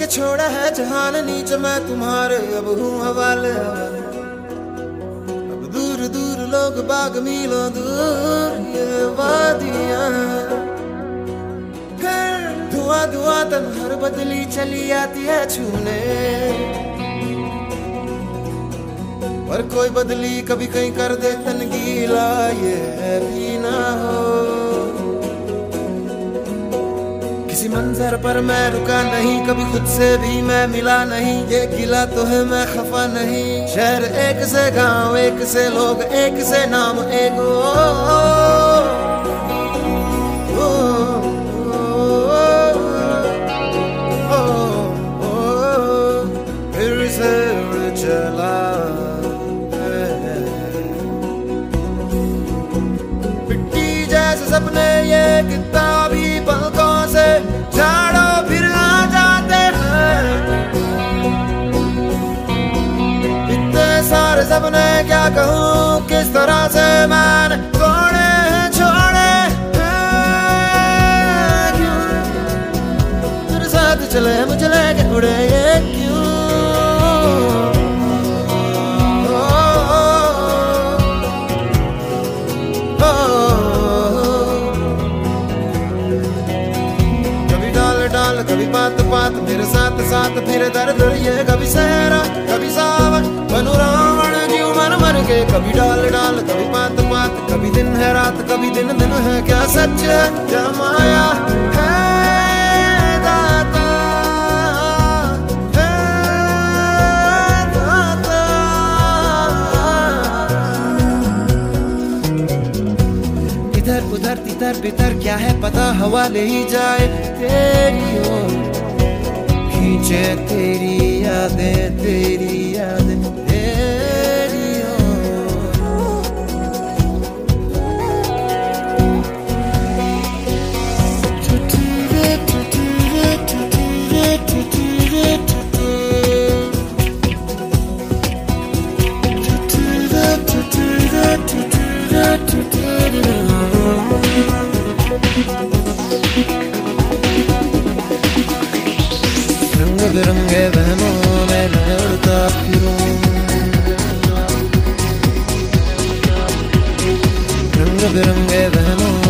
के छोड़ा है जहान नीच मैं तुम्हारे अब हूँ हवाले। अब दूर दूर लोग बाग मीलों दूर ये वादियां, धुआं धुआं तन हर बदली चली आती है छूने, पर कोई बदली कभी कहीं कर दे तन गीला ये भी ना हो। किसी मंजर पर मैं रुका नहीं, कभी खुद से भी मैं मिला नहीं, ये गिला तो है मैं खफा नहीं। शहर एक से गांव एक से लोग एक से नाम एक फिर से चला सपने ये किताबी पलकों से झाड़ो फिर आ जाते हैं। इतने सारे सपने क्या कहूँ किस तरह से मैंने तोड़े छोड़े क्यों तेरे साथ चले मुझे लेके उड़े ये क्यों। कभी बात बात मेरे साथ साथ फिर दर्द ये कभी सहरा कभी सावन बनू रावण जीव मन मर के। कभी डाल डाल कभी बात बात, कभी दिन है रात कभी दिन दिन है, क्या सच है क्या माया है दाता है दाता। इधर उधर तितर बितर क्या है पता, हवा ले ही जाए तेरी ओर, खींचे तेरी यादें तेरी यादें तेरी ओर। रंग बिरंगे बहनों में लड़ता फिरूं, रंग बिरंगे बहनों